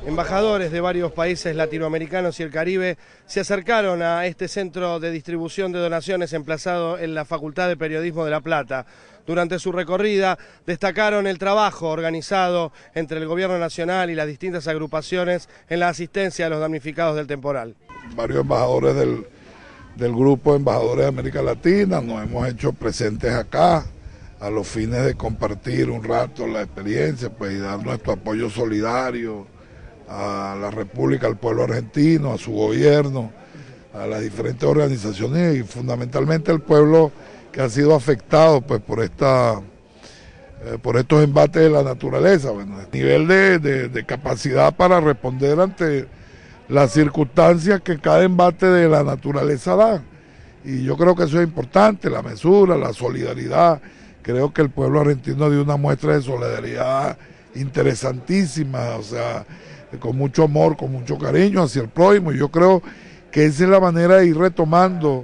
Embajadores de varios países latinoamericanos y el Caribe se acercaron a este centro de distribución de donaciones emplazado en la Facultad de Periodismo de La Plata. Durante su recorrida destacaron el trabajo organizado entre el Gobierno Nacional y las distintas agrupaciones en la asistencia a los damnificados del temporal. Varios embajadores del grupo de embajadores de América Latina nos hemos hecho presentes acá a los fines de compartir un rato la experiencia, pues, y dar nuestro apoyo solidario a la República, al pueblo argentino, a su gobierno, a las diferentes organizaciones y fundamentalmente al pueblo que ha sido afectado, pues, por estos embates de la naturaleza. Bueno, nivel de capacidad para responder ante las circunstancias que cada embate de la naturaleza da. Y yo creo que eso es importante, la mesura, la solidaridad. Creo que el pueblo argentino dio una muestra de solidaridad interesantísima, o sea, con mucho amor, con mucho cariño hacia el prójimo, y yo creo que esa es la manera de ir retomando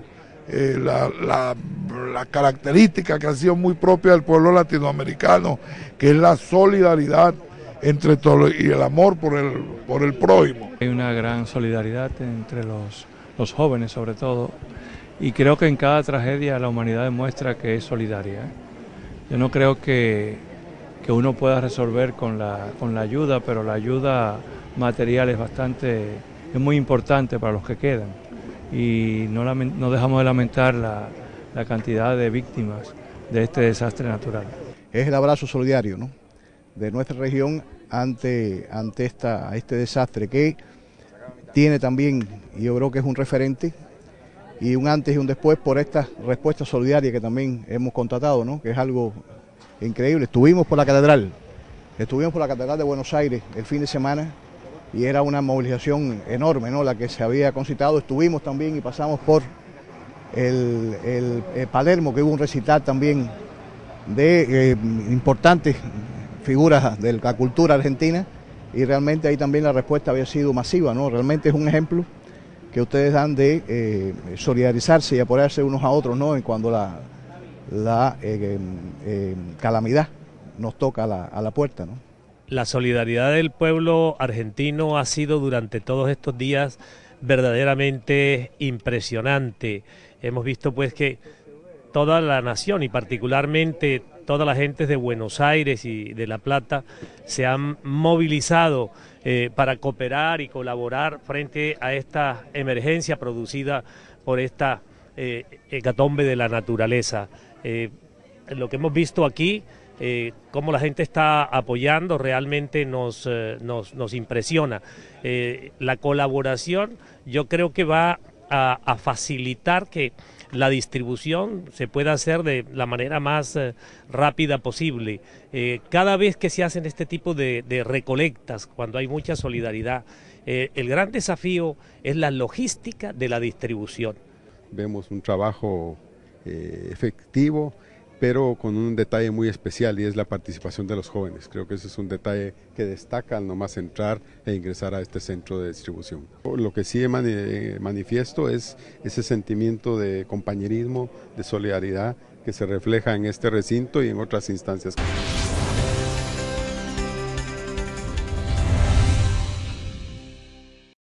la característica que ha sido muy propia del pueblo latinoamericano, que es la solidaridad entre todos y el amor por el prójimo. Hay una gran solidaridad entre los jóvenes sobre todo, y creo que en cada tragedia la humanidad demuestra que es solidaria. Yo no creo que uno pueda resolver con la ayuda, pero la ayuda material es muy importante para los que quedan. Y no dejamos de lamentar la cantidad de víctimas de este desastre natural. Es el abrazo solidario, ¿no?, de nuestra región ante este desastre, que tiene también, y yo creo que es un referente, y un antes y un después por esta respuesta solidaria que también hemos constatado, ¿no?, que es algo increíble. Estuvimos por la catedral de Buenos Aires el fin de semana y era una movilización enorme, ¿no?, la que se había concitado. Estuvimos también y pasamos por el Palermo, que hubo un recital también de importantes figuras de la cultura argentina, y realmente ahí también la respuesta había sido masiva, ¿no? Realmente es un ejemplo que ustedes dan de solidarizarse y apoyarse unos a otros, ¿no?, en cuando la calamidad nos toca a la puerta, ¿no? La solidaridad del pueblo argentino ha sido durante todos estos días verdaderamente impresionante. Hemos visto, pues, que toda la nación y particularmente todas las gentes de Buenos Aires y de La Plata se han movilizado para cooperar y colaborar frente a esta emergencia producida por esta hecatombe de la naturaleza. Lo que hemos visto aquí, cómo la gente está apoyando, realmente nos impresiona. La colaboración, yo creo que va a facilitar que la distribución se pueda hacer de la manera más rápida posible. Cada vez que se hacen este tipo de recolectas, cuando hay mucha solidaridad, el gran desafío es la logística de la distribución. Vemos un trabajo efectivo, pero con un detalle muy especial, y es la participación de los jóvenes. Creo que ese es un detalle que destaca al nomás entrar e ingresar a este centro de distribución. Lo que sí manifiesto es ese sentimiento de compañerismo, de solidaridad, que se refleja en este recinto y en otras instancias.